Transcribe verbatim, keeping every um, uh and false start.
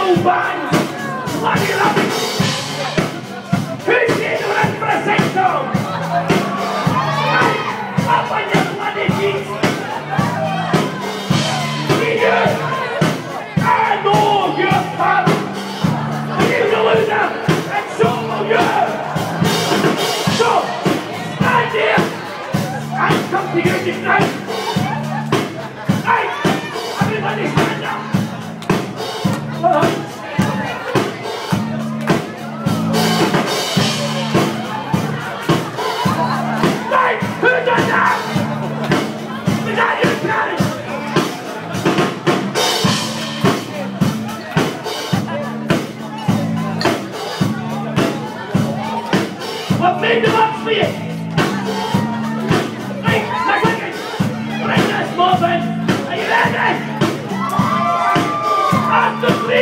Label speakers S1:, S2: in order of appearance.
S1: new band. Bloody love it. Who's here to represent them? Hey, up on your bloody feet. You, I know you're fun. You the loser, and so will you. So, stand here and come to you tonight. Hey, everybody stand up. Uh-huh. What made them up for you? Hey, my second! Bring this moving! Are you ready? After three!